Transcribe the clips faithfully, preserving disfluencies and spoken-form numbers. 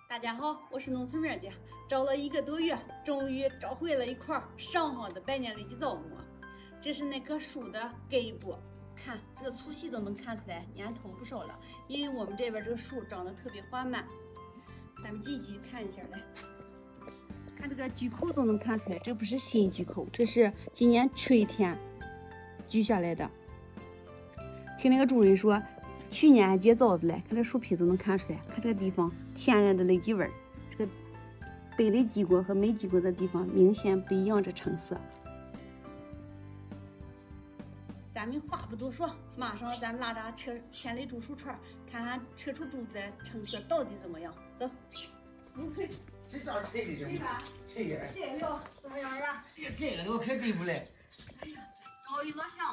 大家好，我是农村面姐，找了一个多月，终于找回了一块上好的百年累积枣木。这是那棵树的根部，看这个粗细都能看出来年头不少了，因为我们这边这个树长得特别缓慢。咱们近距离看一下来，看这个锯口都能看出来，这不是新锯口，这是今年春天锯下来的。听那个主人说，去年结枣子来，看这树皮都能看出来，看这个地方天然的累积纹，这个被累积过和没积过的地方明显不一样，这成色。咱们话不多说，马上咱们拉着车千里猪树串，看看车出猪的成色到底怎么样。走。 你看这招吹的吹吧， 吹呀！ 这个怎么样啊？ 哎呀，这个我可对不来。 哎呀，高一落香。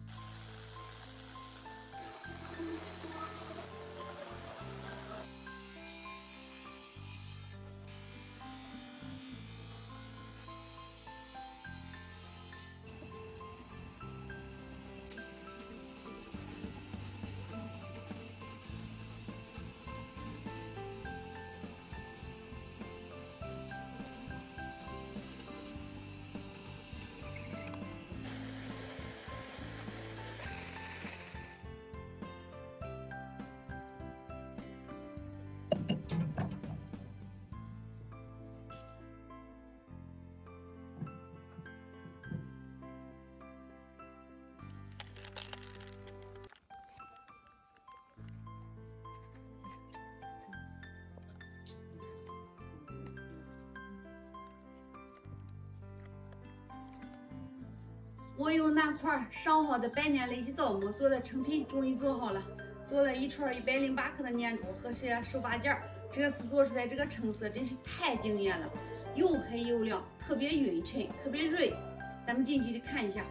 我用那块上好的百年累积枣木做的成品，终于做好了。做了一串一百零八克的粘珠和些手把件，这次做出来这个成色真是太惊艳了，又黑又亮，特别匀称，特别润。咱们近距离看一下，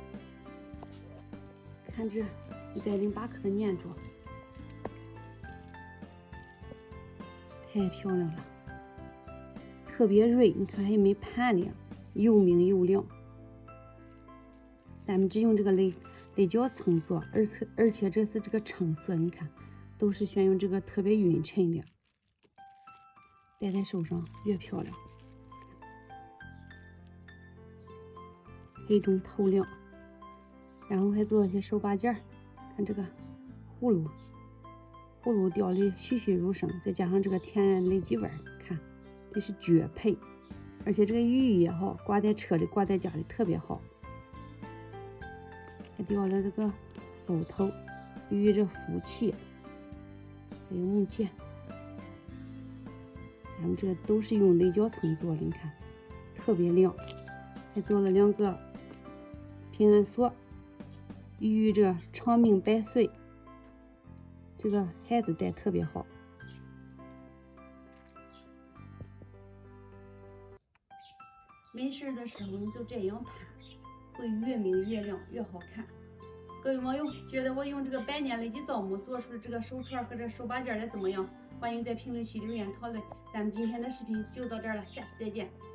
看这一百零八克的粘珠，太漂亮了，特别润，你看还没盘呢，又明又亮。咱们只用这个雷雷角层做，而且而且这是这个成色，你看都是选用这个特别匀称的，戴在手上越漂亮，黑中透亮。然后还做一些手把件，看这个葫芦，葫芦雕的栩栩如生，再加上这个天然累积纹，看这是绝配。而且这个寓意也好，挂在车里挂在家里特别好。还雕了这个斧头，寓意着福气，还有木剑。咱们这个都是用雷角层做的，你看特别亮。还做了两个平安锁，寓意着长命百岁，这个孩子戴特别好。没事的时候你就这样盘，会越明越亮，越好看。各位网友觉得我用这个百年累积枣木做出的这个手串和这手把件的怎么样？欢迎在评论区留言讨论。咱们今天的视频就到这儿了，下期再见。